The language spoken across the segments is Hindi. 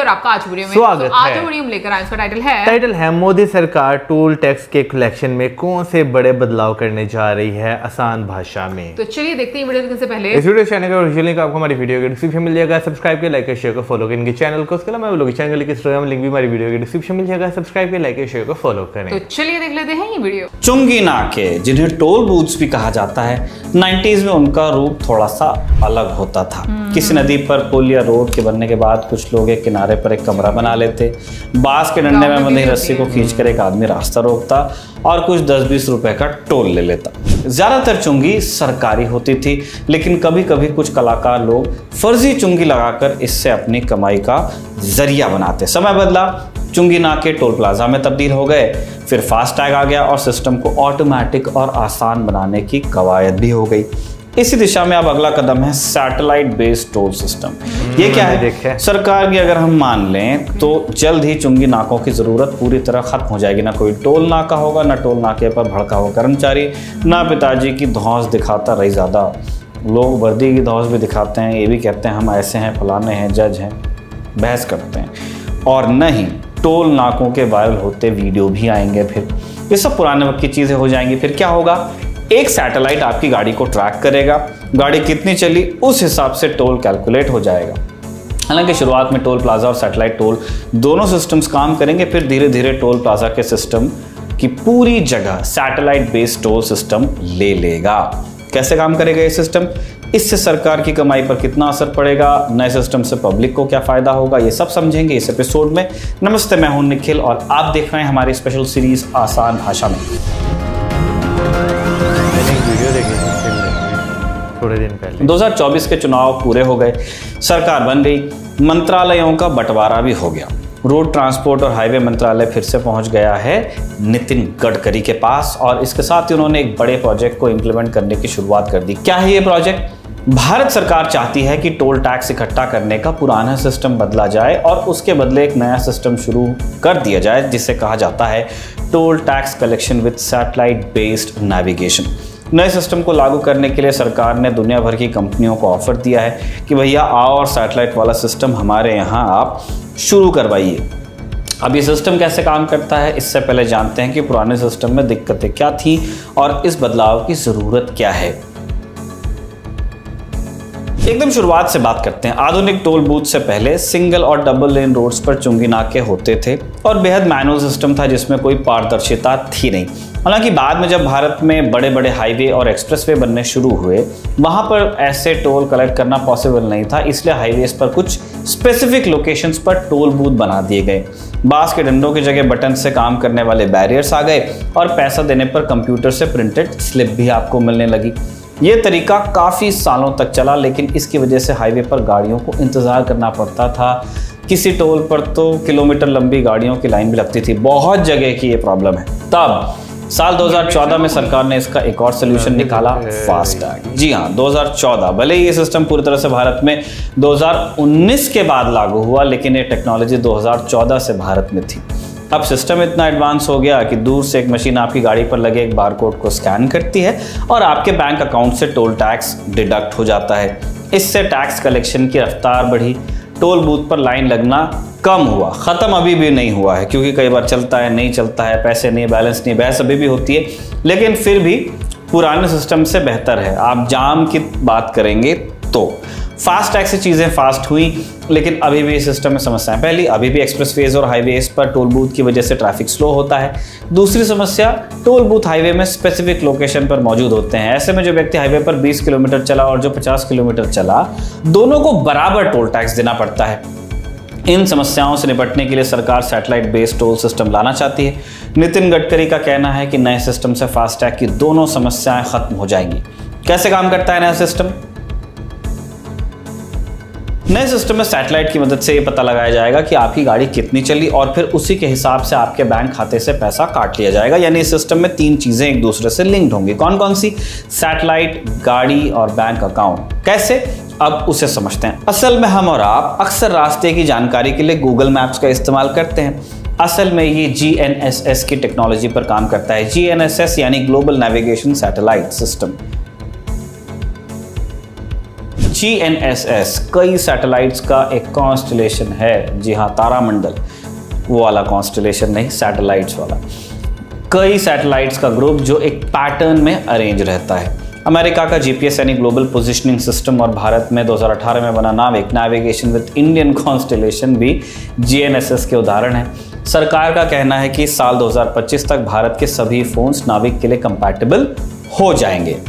और आपका आज वीडियो में स्वागत आज है। जो वीडियो हम लेकर आए उसका टाइटल है मोदी सरकार टोल टैक्स के कलेक्शन में कौन से बड़े बदलाव करने जा रही है आसान भाषा में। तो चलिए देखते हैं वीडियो देखने से पहले इस वीडियो चैनल का ओरिजिनल लिंक आपको हमारी वीडियो के डिस्क्रिप्शन मिल जाएगा। सब्सक्राइब के लाइक शेयर को फॉलो करेंगे चैनल को। उसके अलावा लोग चैनल के इंस्टाग्राम लिंक भी हमारी वीडियो के डिस्क्रिप्शन मिल जाएगा। सब्सक्राइब के लाइक शेयर को फॉलो करें। तो चलिए देख लेते हैं ये वीडियो। चुंगी नाके जिन्हें टोल बूथ्स भी कहा जाता है, 90s में उनका रूप थोड़ा सा अलग होता था। किसी नदी पर पुल या रोड के बनने के बाद कुछ लोग एक किनारे पर एक कमरा बना लेते, बांस के डंडे में बंधी रस्सी को खींचकर एक आदमी रास्ता रोकता और कुछ 10-20 रुपए का टोल ले लेता। ज्यादातर चुंगी सरकारी होती थी, लेकिन कभी कभी कुछ कलाकार लोग फर्जी चुंगी लगाकर इससे अपनी कमाई का जरिया बनाते। समय बदला, चुंगी नाके टोल प्लाजा में तब्दील हो गए, फिर फास्टैग आ गया और सिस्टम को ऑटोमेटिक और आसान बनाने की कवायद भी हो गई। इसी दिशा में अब अगला कदम है सैटेलाइट बेस्ड टोल सिस्टम। ये क्या है? सरकार की अगर हम मान लें तो जल्द ही चुंगी नाकों की जरूरत पूरी तरह खत्म हो जाएगी। ना कोई टोल नाका होगा, ना टोल नाके पर भड़का हुआ कर्मचारी, ना पिताजी की धौंस दिखाता रही ज्यादा। लोग वर्दी की धौंस भी दिखाते हैं, ये भी कहते हैं हम ऐसे हैं, फलाने हैं, जज हैं, बहस करते हैं। और नहीं, टोल नाकों के वायरल होते वीडियो भी आएंगे। फिर ये सब पुराने वक्त की चीजें हो जाएंगी। फिर क्या होगा? एक सैटेलाइट आपकी गाड़ी को ट्रैक करेगा, गाड़ी कितनी चली उस हिसाब से टोल कैलकुलेट हो जाएगा। हालांकि शुरुआत में टोल प्लाजा और सैटेलाइट टोल दोनों सिस्टम्स काम करेंगे, फिर धीरे धीरे टोल प्लाजा के सिस्टम की पूरी जगह सैटेलाइट बेस्ड टोल सिस्टम ले लेगा। कैसे काम करेगा ये सिस्टम? इससे सरकार की कमाई पर कितना असर पड़ेगा, नए सिस्टम से पब्लिक को क्या फायदा होगा, ये सब समझेंगे इस एपिसोड में। नमस्ते, मैं हूं निखिल और आप देख रहे हैं हमारी स्पेशल सीरीज आसान भाषा में। थोड़े दिन पहले 2024 के चुनाव पूरे हो गए, सरकार बन गई, मंत्रालयों का बंटवारा भी हो गया। रोड ट्रांसपोर्ट और हाईवे मंत्रालय फिर से पहुंच गया है नितिन गडकरी के पास और इसके साथ ही उन्होंने एक बड़े प्रोजेक्ट को इंप्लीमेंट करने की शुरुआत कर दी। क्या है ये प्रोजेक्ट? भारत सरकार चाहती है कि टोल टैक्स इकट्ठा करने का पुराना सिस्टम बदला जाए और उसके बदले एक नया सिस्टम शुरू कर दिया जाए जिसे कहा जाता है toll tax collection with satellite based navigation. नए सिस्टम को लागू करने के लिए सरकार ने दुनिया भर की कंपनियों को ऑफर दिया है कि भैया आओ और सैटेलाइट वाला सिस्टम हमारे यहाँ आप शुरू करवाइए। अब ये सिस्टम कैसे काम करता है, इससे पहले जानते हैं कि पुराने सिस्टम में दिक्कतें क्या थी और इस बदलाव की ज़रूरत क्या है। एकदम शुरुआत से बात करते हैं। आधुनिक टोल बूथ से पहले सिंगल और डबल लेन रोड्स पर चुंगी नाके होते थे और बेहद मैनुअल सिस्टम था जिसमें कोई पारदर्शिता थी नहीं। हालांकि बाद में जब भारत में बड़े बड़े हाईवे और एक्सप्रेसवे बनने शुरू हुए, वहां पर ऐसे टोल कलेक्ट करना पॉसिबल नहीं था, इसलिए हाईवेज पर कुछ स्पेसिफिक लोकेशंस पर टोल बूथ बना दिए गए। बांस के डंडों की जगह बटन से काम करने वाले बैरियर्स आ गए और पैसा देने पर कंप्यूटर से प्रिंटेड स्लिप भी आपको मिलने लगी। ये तरीका काफ़ी सालों तक चला, लेकिन इसकी वजह से हाईवे पर गाड़ियों को इंतज़ार करना पड़ता था। किसी टोल पर तो किलोमीटर लंबी गाड़ियों की लाइन भी लगती थी। बहुत जगह की ये प्रॉब्लम है। तब साल 2014 में सरकार ने इसका एक और सोल्यूशन निकाला, फास्टैग। जी हाँ, 2014। भले ही ये सिस्टम पूरी तरह से भारत में 2019 के बाद लागू हुआ, लेकिन ये टेक्नोलॉजी 2014 से भारत में थी। अब सिस्टम इतना एडवांस हो गया कि दूर से एक मशीन आपकी गाड़ी पर लगे एक बारकोड को स्कैन करती है और आपके बैंक अकाउंट से टोल टैक्स डिडक्ट हो जाता है। इससे टैक्स कलेक्शन की रफ्तार बढ़ी, टोल बूथ पर लाइन लगना कम हुआ। ख़त्म अभी भी नहीं हुआ है, क्योंकि कई बार चलता है, नहीं चलता है, पैसे नहीं, बैलेंस नहीं, बहस अभी भी होती है, लेकिन फिर भी पुराने सिस्टम से बेहतर है। आप जाम की बात करेंगे तो फास्टैग से चीज़ें फास्ट हुई, लेकिन अभी भी सिस्टम में समस्याएं। पहली, अभी भी एक्सप्रेसवेज और हाईवेज पर टोल बूथ की वजह से ट्रैफिक स्लो होता है। दूसरी समस्या, टोल बूथ हाईवे में स्पेसिफिक लोकेशन पर मौजूद होते हैं। ऐसे में जो व्यक्ति हाईवे पर 20 किलोमीटर चला और जो 50 किलोमीटर चला, दोनों को बराबर टोल टैक्स देना पड़ता है। इन समस्याओं से निपटने के लिए सरकार सैटेलाइट बेस्ड टोल सिस्टम लाना चाहती है। नितिन गडकरी का कहना है कि नए सिस्टम से फास्टैग की दोनों समस्याएं खत्म हो जाएंगी। कैसे काम करता है नया सिस्टम? नए सिस्टम में सैटेलाइट की मदद से ये पता लगाया जाएगा कि आपकी गाड़ी कितनी चली और फिर उसी के हिसाब से आपके बैंक खाते से पैसा काट लिया जाएगा। यानी इस सिस्टम में 3 चीजें एक दूसरे से लिंक्ड होंगी। कौन कौन सी? सैटेलाइट, गाड़ी और बैंक अकाउंट। कैसे? अब उसे समझते हैं। असल में हम और आप अक्सर रास्ते की जानकारी के लिए गूगल मैप्स का इस्तेमाल करते हैं। असल में ये GNSS की टेक्नोलॉजी पर काम करता है। GNSS यानी global navigation satellite system. GNSS कई सैटेलाइट्स का एक कॉन्स्टलेशन है। जी हाँ, तारामंडल वो वाला कॉन्स्टलेशन नहीं, सैटेलाइट्स वाला। कई सैटेलाइट्स का ग्रुप जो एक पैटर्न में अरेंज रहता है। अमेरिका का GPS यानी ग्लोबल पोजिशनिंग सिस्टम और भारत में 2018 में बना NavIC navigation with Indian constellation भी GNSS के उदाहरण है। सरकार का कहना है कि साल 2025 तक भारत के सभी फोन्स नाविक के लिए कंपैटिबल हो जाएंगे।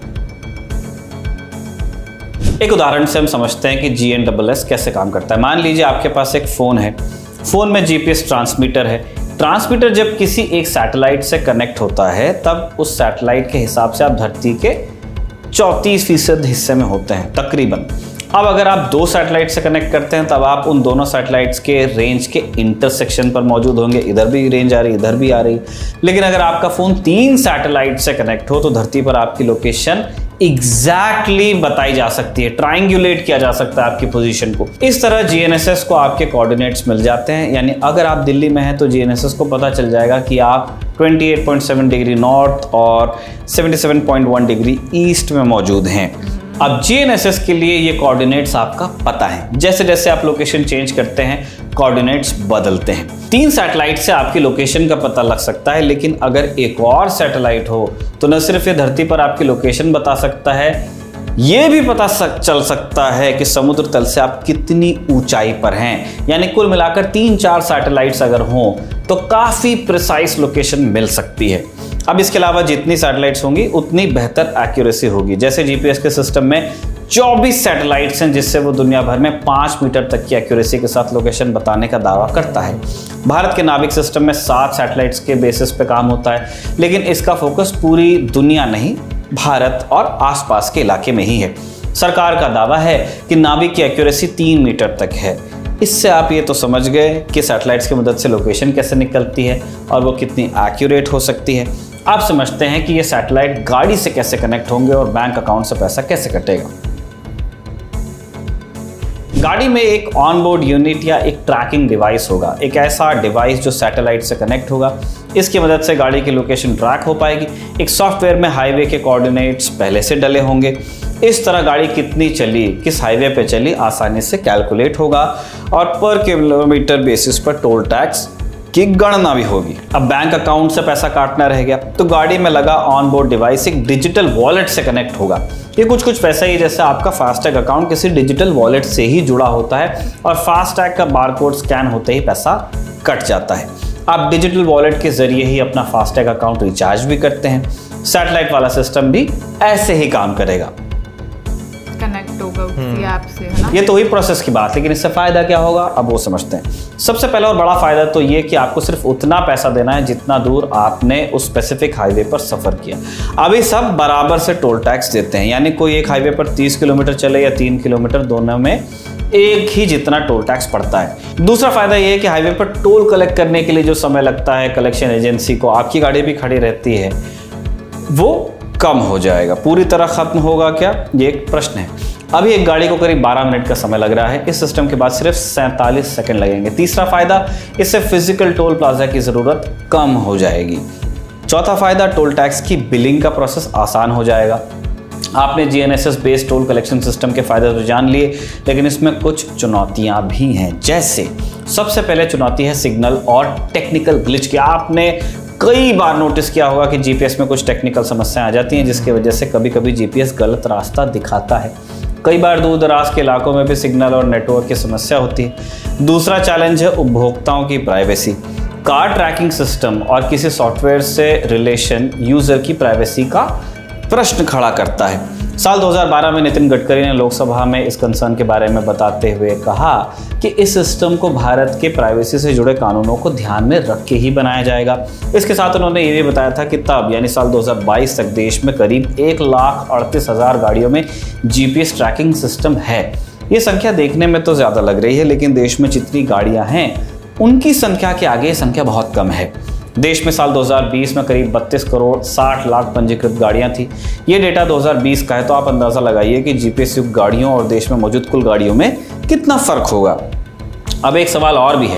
एक उदाहरण से हम समझते हैं कि GNSS कैसे काम करता है। मान लीजिए आपके पास एक फोन है, फोन में GPS ट्रांसमीटर है। ट्रांसमीटर जब किसी एक सैटेलाइट से कनेक्ट होता है तब उस सैटेलाइट के हिसाब से आप धरती के 34% हिस्से में होते हैं तकरीबन। अब अगर आप दो सैटेलाइट से कनेक्ट करते हैं तब आप उन दोनों सैटेलाइट्स के रेंज के इंटरसेक्शन पर मौजूद होंगे। इधर भी रेंज आ रही, इधर भी आ रही। लेकिन अगर आपका फोन 3 सैटेलाइट से कनेक्ट हो तो धरती पर आपकी लोकेशन एग्जैक्टली बताई जा सकती है, ट्रायंगुलेट किया जा सकता है आपकी पोजीशन को। इस तरह GNSS को आपके कोऑर्डिनेट्स मिल जाते हैं। यानी अगर आप दिल्ली में हैं तो GNSS को पता चल जाएगा कि आप 28.7 डिग्री नॉर्थ और 77.1 डिग्री ईस्ट में मौजूद हैं। अब GNSS के लिए ये कोऑर्डिनेट्स आपका पता है। जैसे जैसे आप लोकेशन चेंज करते हैं कोऑर्डिनेट्स बदलते हैं। 3 सैटेलाइट से आपकी लोकेशन का पता लग सकता है, लेकिन अगर एक और सैटेलाइट हो तो न सिर्फ ये धरती पर आपकी लोकेशन बता सकता है, ये भी पता चल सकता है कि समुद्र तल से आप कितनी ऊंचाई पर हैं। यानी कुल मिलाकर 3-4 सैटेलाइट्स अगर हों तो काफी प्रिसाइज लोकेशन मिल सकती है। अब इसके अलावा जितनी सैटेलाइट्स होंगी उतनी बेहतर एक्यूरेसी होगी। जैसे GPS के सिस्टम में 24 सैटेलाइट्स हैं जिससे वो दुनिया भर में 5 मीटर तक की एक्यूरेसी के साथ लोकेशन बताने का दावा करता है। भारत के नाविक सिस्टम में 7 सैटेलाइट्स के बेसिस पे काम होता है, लेकिन इसका फोकस पूरी दुनिया नहीं, भारत और आसपास के इलाके में ही है। सरकार का दावा है कि नाविक की एक्यूरेसी 3 मीटर तक है। इससे आप ये तो समझ गए कि सैटेलाइट्स की मदद से लोकेशन कैसे निकलती है और वो कितनी एक्यूरेट हो सकती है। आप समझते हैं कि ये सैटेलाइट गाड़ी से कैसे कनेक्ट होंगे और बैंक अकाउंट से पैसा कैसे कटेगा। गाड़ी में एक ऑनबोर्ड यूनिट या एक ट्रैकिंग डिवाइस होगा, एक ऐसा डिवाइस जो सैटेलाइट से कनेक्ट होगा। इसकी मदद से गाड़ी की लोकेशन ट्रैक हो पाएगी। एक सॉफ्टवेयर में हाईवे के कोऑर्डिनेट्स पहले से डले होंगे। इस तरह गाड़ी कितनी चली, किस हाईवे पे चली, आसानी से कैलकुलेट होगा और पर किलोमीटर बेसिस पर टोल टैक्स की गणना भी होगी। अब बैंक अकाउंट से पैसा काटना रह गया तो गाड़ी में लगा ऑनबोर्ड डिवाइस एक डिजिटल वॉलेट से कनेक्ट होगा। ये कुछ वैसा ही जैसे आपका फास्टैग अकाउंट किसी डिजिटल वॉलेट से ही जुड़ा होता है और फास्टैग का बारकोड स्कैन होते ही पैसा कट जाता है। आप डिजिटल वॉलेट के जरिए ही अपना फास्टैग अकाउंट रिचार्ज भी करते हैं। सैटेलाइट वाला सिस्टम भी ऐसे ही काम करेगा, कनेक्ट होगा उसी ऐप से, है ना? ये तो वही प्रोसेस की बात, लेकिन इससे फायदा क्या होगा अब वो समझते हैं। सबसे पहला और बड़ा फायदा तो ये कि आपको सिर्फ उतना पैसा देना है जितना दूर आपने उस स्पेसिफिक हाईवे पर सफर किया। अभी सब बराबर से टोल टैक्स देते हैं, यानी कोई एक हाईवे पर 30 किलोमीटर चले या 3 किलोमीटर, दोनों में एक ही जितना टोल टैक्स पड़ता है। दूसरा फायदा यह है कि हाईवे पर टोल कलेक्ट करने के लिए जो समय लगता है कलेक्शन एजेंसी को, आपकी गाड़ी भी खड़ी रहती है, वो कम हो जाएगा। पूरी तरह खत्म होगा क्या, ये एक प्रश्न है। अभी एक गाड़ी को करीब 12 मिनट का समय लग रहा है, इस सिस्टम के बाद सिर्फ 47 सेकंड लगेंगे। तीसरा फायदा, इससे फिजिकल टोल प्लाजा की जरूरत कम हो जाएगी। चौथा फायदा, टोल टैक्स की बिलिंग का प्रोसेस आसान हो जाएगा। आपने GNSS based toll collection system के फायदे तो जान लिए, लेकिन इसमें कुछ चुनौतियां भी हैं। जैसे सबसे पहले चुनौती है सिग्नल और टेक्निकल ग्लिच की। आपने कई बार नोटिस किया होगा कि GPS में कुछ टेक्निकल समस्याएं आ जाती हैं जिसकी वजह से कभी कभी GPS गलत रास्ता दिखाता है। कई बार दूर दराज के इलाकों में भी सिग्नल और नेटवर्क की समस्या होती है। दूसरा चैलेंज है उपभोक्ताओं की प्राइवेसी। कार ट्रैकिंग सिस्टम और किसी सॉफ्टवेयर से रिलेशन यूजर की प्राइवेसी का प्रश्न खड़ा करता है। साल 2012 में नितिन गडकरी ने लोकसभा में इस कंसर्न के बारे में बताते हुए कहा कि इस सिस्टम को भारत के प्राइवेसी से जुड़े कानूनों को ध्यान में रख के ही बनाया जाएगा। इसके साथ उन्होंने ये भी बताया था कि तब यानी साल 2022 तक देश में करीब 1,38,000 गाड़ियों में GPS ट्रैकिंग सिस्टम है। ये संख्या देखने में तो ज़्यादा लग रही है, लेकिन देश में जितनी गाड़ियाँ हैं उनकी संख्या के आगे संख्या बहुत कम है। देश में साल 2020 में करीब 32 करोड़ 60 लाख पंजीकृत गाड़ियां थी। ये डेटा 2020 का है, तो आप अंदाजा लगाइए कि GPS युक्त गाड़ियों और देश में मौजूद कुल गाड़ियों में कितना फर्क होगा। अब एक सवाल और भी है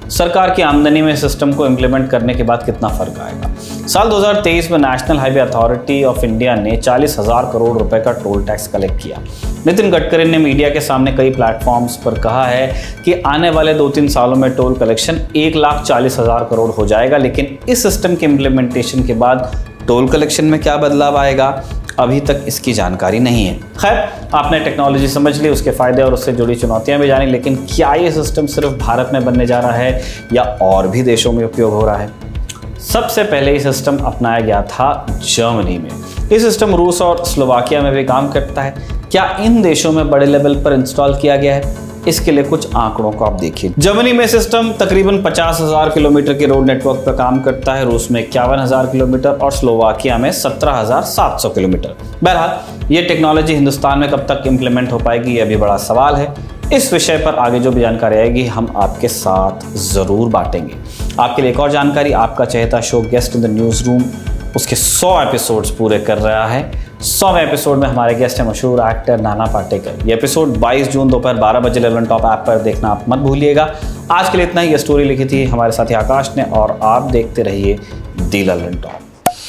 सरकार की आमदनी में सिस्टम को इम्प्लीमेंट करने के बाद कितना फर्क आएगा। साल 2023 में National Highway Authority of India ने 40,000 करोड़ रुपए का टोल टैक्स कलेक्ट किया। नितिन गडकरी ने मीडिया के सामने कई प्लेटफॉर्म्स पर कहा है कि आने वाले 2-3 सालों में टोल कलेक्शन 1,40,000 करोड़ हो जाएगा, लेकिन इस सिस्टम के इम्प्लीमेंटेशन के बाद टोल कलेक्शन में क्या बदलाव आएगा, अभी तक इसकी जानकारी नहीं है। खैर, आपने टेक्नोलॉजी समझ ली, उसके फायदे और उससे जुड़ी चुनौतियां भी जानी, लेकिन क्या ये सिस्टम सिर्फ भारत में बनने जा रहा है या और भी देशों में उपयोग हो रहा है? सबसे पहले ये सिस्टम अपनाया गया था जर्मनी में। ये सिस्टम रूस और स्लोवाकिया में भी काम करता है। क्या इन देशों में बड़े लेवल पर इंस्टॉल किया गया है? इसके लिए कुछ आंकड़ों को आप देखिए। जर्मनी में सिस्टम तकरीबन 50,000 किलोमीटर के रोड नेटवर्क पर काम करता है, रूस में 51,000 किलोमीटर और स्लोवाकिया में 17,700 किलोमीटर। बहरहाल ये टेक्नोलॉजी हिंदुस्तान में कब तक इम्प्लीमेंट हो पाएगी, ये अभी बड़ा सवाल है। इस विषय पर आगे जो भी जानकारी आएगी हम आपके साथ जरूर बांटेंगे। आपके लिए एक और जानकारी, आपका चहेता show guest in the news room उसके 100 एपिसोड्स पूरे कर रहा है। 100वें एपिसोड में हमारे गेस्ट है मशहूर एक्टर नाना पाटेकर। ये एपिसोड 22 जून दोपहर 12 बजे ललन टॉप ऐप पर देखना आप मत भूलिएगा। आज के लिए इतना ही। ये स्टोरी लिखी थी हमारे साथी आकाश ने और आप देखते रहिए दी ललन टॉप।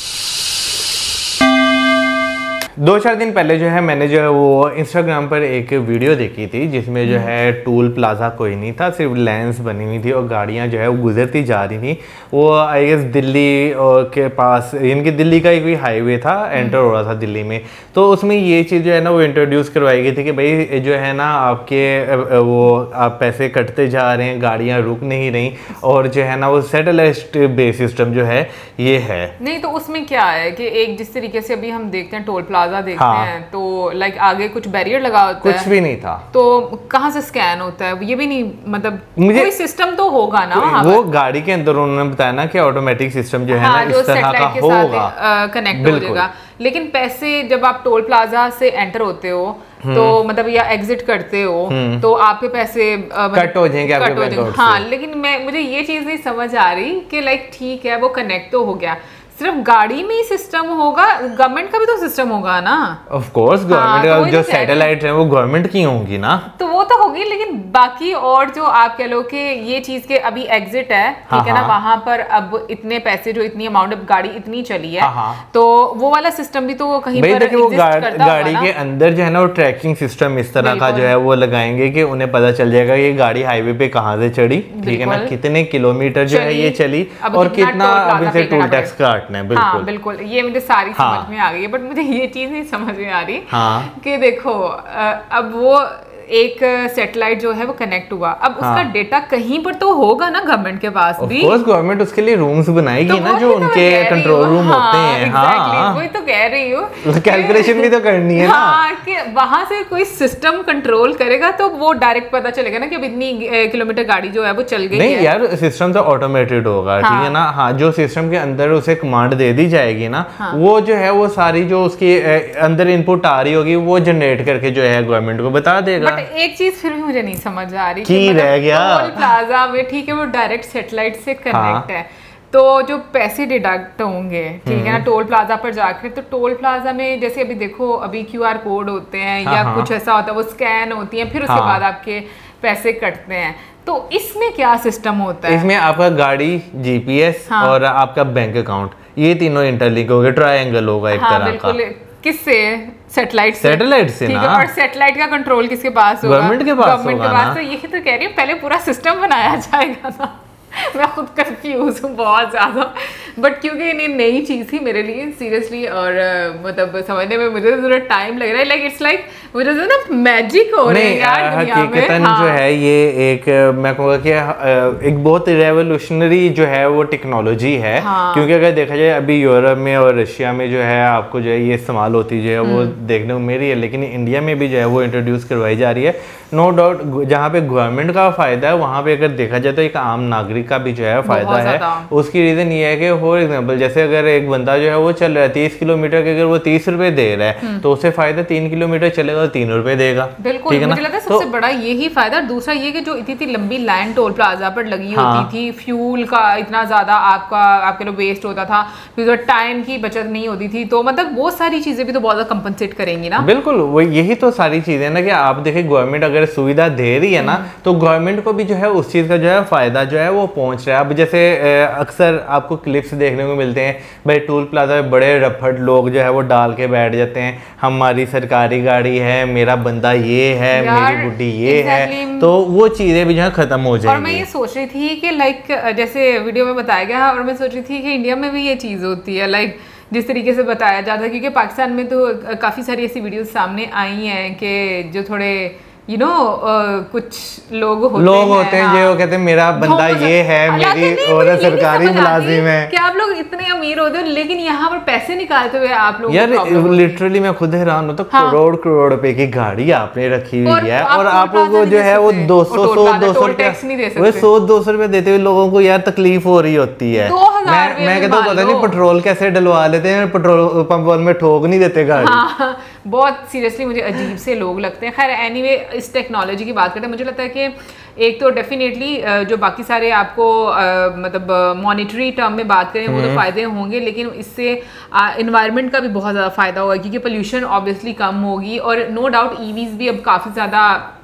2-4 दिन पहले जो है मैंने जो है वो इंस्टाग्राम पर एक वीडियो देखी थी जिसमें जो है टोल प्लाजा कोई नहीं था, सिर्फ लेंस बनी हुई थी और गाड़ियां जो है वो गुजरती जा रही थी। वो आई गेस दिल्ली के पास, इनकी दिल्ली का ही कोई हाईवे था, एंटर हो रहा था दिल्ली में। तो उसमें ये चीज़ जो है ना वो इंट्रोड्यूस करवाई गई थी कि भाई जो है ना आपके वो आप पैसे कटते जा रहे हैं, गाड़ियाँ रुक नहीं रही, और जो है ना वो सैटेलाइट बेस सिस्टम जो है ये है। नहीं तो उसमें क्या है कि एक जिस तरीके से अभी हम देखते हैं टोल प्लाजा देखते हैं तो लाइक आगे कुछ बैरियर लगा होता है, कुछ भी नहीं था, तो कहाँ से स्कैन होता है ये भी नहीं, मतलब कोई सिस्टम तो होगा ना वहाँ वो गाड़ी के अंदर उन्होंने बताया ना कि ऑटोमेटिक सिस्टम जो है ना जो इस तरह का के होगा, साथ कनेक्ट हो जाएगा। लेकिन पैसे जब आप टोल प्लाजा से एंटर होते हो तो मतलब या एग्जिट करते हो तो आपके पैसे कट हो जाएंगे आपके बैंक अकाउंट से। हाँ, लेकिन मुझे ये चीज नहीं समझ आ रही कि लाइक ठीक है वो कनेक्ट तो हो गया, सिर्फ गाड़ी में ही सिस्टम होगा, गवर्नमेंट का भी तो सिस्टम होगा ना। ऑफ कोर्स गवर्नमेंट का जो सैटेलाइट है वो गवर्नमेंट की होंगी ना, तो वो तो होगी, लेकिन बाकी और जो आप कह लो कि ये चीज के अभी एग्जिट है, ठीक है ना, वहां पर अब इतने पैसे जो इतनी अमाउंट ऑफ गाड़ी इतनी चली है, तो वो वाला सिस्टम भी तो कहीं पर एग्जिस्ट करता होगा गाड़ी के अंदर जो है ना वो ट्रैकिंग सिस्टम इस तरह का जो है वो लगाएंगे कि उन्हें पता चल जाएगा ये गाड़ी हाईवे पे कहाँ से चढ़ी, ठीक है ना, कितने किलोमीटर जो है ये चली और कितना अब इसे टोल टैक्स काट। बिल्कुल हाँ, बिल्कुल ये मुझे सारी समझ में आ गई है, बट मुझे ये चीज नहीं समझ में आ रही कि देखो अब वो एक सैटेलाइट जो है वो कनेक्ट हुआ, अब उसका डेटा कहीं पर तो होगा ना गवर्नमेंट के पास भी। ऑफ कोर्स गवर्नमेंट उसके लिए रूम्स बनाएगी तो ना जो उनके कंट्रोल रूम होते हैं। हाँ, वही तो कह रही हूँ, कैलकुलेशन भी तो करनी है ना। हाँ, कि वहां से कोई सिस्टम कंट्रोल करेगा तो वो डायरेक्ट पता चलेगा ना कि अब इतनी किलोमीटर गाड़ी जो है वो चल गई। नहीं यार, सिस्टम तो ऑटोमेटेड होगा, ठीक है ना। हाँ, जो सिस्टम के अंदर उसे कमांड दे दी जाएगी ना, वो जो है वो सारी जो उसकी अंदर इनपुट आ रही होगी वो जनरेट करके जो है गवर्नमेंट को बता देगा। एक चीज फिर भी मुझे नहीं समझ आ रही कि रह गया टोल प्लाजा में, ठीक है वो डायरेक्ट सैटेलाइट से कनेक्ट है, तो जो पैसे डिडक्ट होंगे, ठीक है ना, टोल प्लाजा पर जाकर, तो टोल प्लाजा में जैसे अभी देखो अभी QR कोड होते हैं या कुछ ऐसा होता है, वो स्कैन होती है, फिर उसके बाद आपके पैसे कटते हैं। तो इसमें क्या सिस्टम होता है? इसमें आपका गाड़ी, GPS और आपका बैंक अकाउंट, ये तीनों इंटरलिंक होंगे, ट्रायंगल होगा एक तरह का। किससे? सैटेलाइट से ना। और सैटेलाइट का कंट्रोल किसके पास होगा? गवर्नमेंट के पास होगा। तो यही तो कह रही हूँ, पहले पूरा सिस्टम बनाया जाएगा ना। मैं खुद कंफ्यूज हूँ बहुत ज़्यादा, बट क्योंकि इन्हें नई चीज़ थी मेरे लिए सीरियसली, और मतलब समझने में मुझे थोड़ा टाइम लग रहा है, लाइक इट्स लाइक मुझे ना मैजिक हो रहा है यार दुनिया में। हकीकतन जो है ये एक मैं कहूँगा कि एक बहुत रेवोल्यूशनरी जो है वो टेक्नोलॉजी है, क्योंकि अगर देखा जाए अभी यूरोप में और रशिया में जो है आपको जो है ये इस्तेमाल होती जो है वो देखने को मिल रही है, लेकिन इंडिया में भी जो है वो इंट्रोड्यूस करवाई जा रही है। नो डाउट जहाँ पे गवर्नमेंट का फायदा है वहाँ पे अगर देखा जाए तो एक आम नागरिक का भी जो है फायदा है। उसकी रीजन ये है कि फॉर एग्जांपल जैसे अगर एक बंदा जो है वो चल रहा है 30 किलोमीटर के, अगर वो 30 रुपए दे रहा है तो उससे फायदा 3 किलोमीटर चलेगा तो 3 रुपए देगा। बिल्कुल, मुझे लगता है सबसे बड़ा यही फायदा। दूसरा ये कि जो इतनी लंबी लाइन टोल प्लाजा पर लगी होती थी, फ्यूल का इतना ज्यादा आपके लोग वेस्ट होता था, फिर टाइम की बचत नहीं होती थी, तो मतलब वो सारी चीजें भी तो बहुत ज्यादा कंपनसेट करेंगी ना। बिल्कुल, वो यही तो सारी चीजें ना कि आप देखिए गवर्नमेंट अगर सुविधा दे रही है ना तो गवर्नमेंट को भी जो है उस चीज का जो है फायदा जो है वो पहुंच रहा है। अब जैसे अक्सर आपको क्लिप्स देखने को मिलते हैं भाई, टोल प्लाजा में बड़े रफट लोग जो है वो डाल के बैठ जाते हैं, हमारी सरकारी गाड़ी है, मेरा बंदा ये है, मेरी बुड्ढी ये है, तो वो चीज़ें भी जो है ख़त्म हो जाएंगी। और मैं ये सोच रही थी कि लाइक जैसे वीडियो में बताया गया, और मैं सोच रही थी कि इंडिया में भी ये चीज़ होती है लाइक जिस तरीके से बताया जाता है, क्योंकि पाकिस्तान में तो काफ़ी सारी ऐसी वीडियोस सामने आई हैं कि जो थोड़े कुछ लोग होते हैं जो कहते हैं मेरा बंदा ये है, मेरी औरत सरकारी मुलाजिम है। क्या आप लोग इतने अमीर होते हो लेकिन यहाँ पर पैसे निकालते हुए आप लोग यार लिटरली मैं खुद हैरान हूँ, तो करोड़ रुपए की गाड़ी आपने रखी हुई है और आप लोगों को जो है वो 200 रुपए देते हुए लोगों को यार तकलीफ हो रही होती है। मैं कहता हूँ पता नहीं पेट्रोल कैसे डलवा लेते हैं, पेट्रोल पंप में ठोक नहीं देते गाड़ी। बहुत सीरियसली मुझे अजीब से लोग लगते हैं। खैर एनीवे इस टेक्नोलॉजी की बात करते हैं, मुझे लगता है कि एक तो डेफिनेटली जो बाकी सारे आपको मतलब मॉनिटरी टर्म में बात करें वो तो फ़ायदे होंगे, लेकिन इससे इन्वायरमेंट का भी बहुत ज़्यादा फ़ायदा होगा क्योंकि पोल्यूशन ऑब्वियसली कम होगी और नो डाउट ईवीज़ भी अब काफ़ी ज़्यादा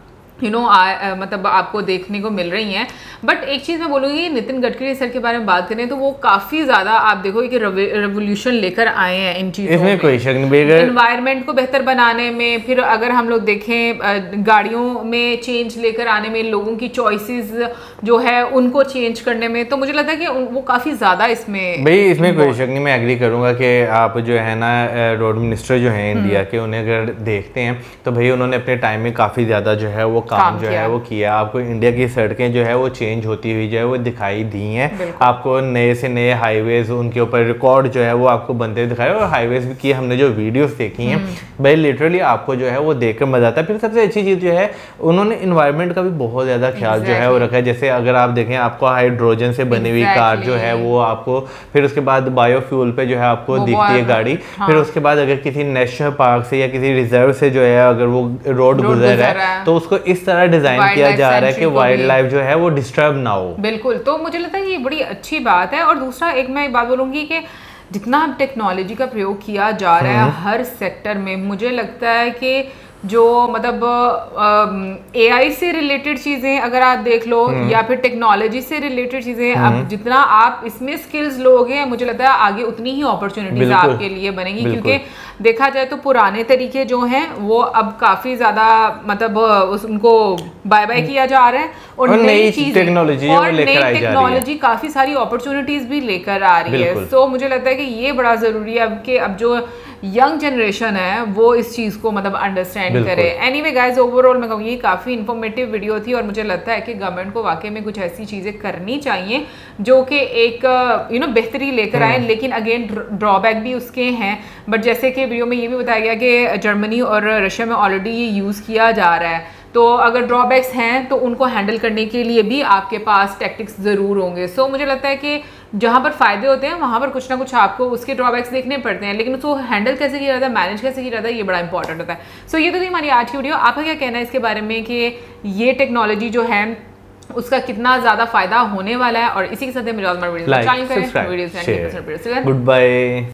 मतलब आपको देखने को मिल रही हैं। बट एक चीज़ मैं बोलूँगी, नितिन गडकरी सर के बारे में बात करें तो वो काफ़ी ज़्यादा आप देखो कि रेवोल्यूशन लेकर आए हैं इन चीज़ों में, कोई शक नहीं। एनवायरनमेंट को बेहतर बनाने में, फिर अगर हम लोग देखें गाड़ियों में चेंज लेकर आने में, लोगों की चॉइसेस जो है उनको चेंज करने में, तो मुझे लगता है कि वो काफ़ी ज़्यादा इसमें कोई शक नहीं। मैं एग्री करूँगा कि आप जो है ना रोड मिनिस्टर जो है इंडिया के, उन्हें अगर देखते हैं तो भाई उन्होंने अपने टाइम में काफ़ी ज़्यादा जो है वो काम जो है वो किया। आपको इंडिया की सड़कें जो है वो चेंज होती हुई जो है वो दिखाई दी हैं, आपको नए से नए हाईवेज, उनके ऊपर रिकॉर्ड जो है वो आपको बनते हुए दिखाए, और हाईवेज की हमने जो वीडियोस देखी हैं भाई लिटरली आपको जो है वो देखकर मजा आता है। फिर सबसे अच्छी चीज़ जो है उन्होंने इन्वायरमेंट का भी बहुत ज़्यादा ख्याल जो है वो रखा है। जैसे अगर आप देखें आपको हाइड्रोजन से बनी हुई कार जो है वो आपको, फिर उसके बाद बायोफ्यूल पे जो है आपको दिखती है गाड़ी। फिर उसके बाद अगर किसी नेशनल पार्क से या किसी रिजर्व से जो है अगर वो रोड गुजर रहा है तो उसको इस तरह डिजाइन किया जा रहा है कि वाइल्ड लाइफ जो है वो डिस्टर्ब ना हो। बिल्कुल, तो मुझे लगता है ये बड़ी अच्छी बात है। और दूसरा एक मैं बात बोलूंगी कि जितना टेक्नोलॉजी का प्रयोग किया जा रहा है हर सेक्टर में, मुझे लगता है कि जो मतलब AI से रिलेटेड चीज़ें अगर आप देख लो या फिर टेक्नोलॉजी से रिलेटेड चीज़ें, अब जितना आप इसमें स्किल्स लोगे मुझे लगता है आगे उतनी ही अपॉर्चुनिटीज आपके लिए बनेगी, क्योंकि देखा जाए तो पुराने तरीके जो हैं वो अब काफ़ी ज़्यादा मतलब उनको बाय बाय किया जा रहा है और नई टेक्नोलॉजी काफ़ी सारी अपॉर्चुनिटीज़ भी लेकर आ रही है। सो मुझे लगता है कि ये बड़ा ज़रूरी है अब जो यंग जनरेशन है वो इस चीज़ को मतलब अंडरस्टैंड करे। एनीवे गाइस, ओवरऑल मैं कहूँगी काफ़ी इन्फॉर्मेटिव वीडियो थी और मुझे लगता है कि गवर्नमेंट को वाकई में कुछ ऐसी चीज़ें करनी चाहिए जो कि एक बेहतरी लेकर आए, लेकिन अगेन ड्रॉबैक भी उसके हैं। बट जैसे कि वीडियो में ये भी बताया गया कि जर्मनी और रशिया में ऑलरेडी ये यूज़ किया जा रहा है, तो अगर ड्रॉबैक्स हैं तो उनको हैंडल करने के लिए भी आपके पास टैक्टिक्स ज़रूर होंगे। सो मुझे लगता है कि जहाँ पर फ़ायदे होते हैं वहाँ पर कुछ ना कुछ आपको उसके ड्रॉबैक्स देखने पड़ते हैं, लेकिन उसको हैंडल कैसे किया जाता है, मैनेज कैसे किया जाता है, ये बड़ा इंपॉर्टेंट होता है। सो ये तो थी हमारी आज की वीडियो। आपका क्या कहना है इसके बारे में कि ये टेक्नोलॉजी जो है उसका कितना ज़्यादा फ़ायदा होने वाला है? और इसी के साथ वीडियो गुड बाय।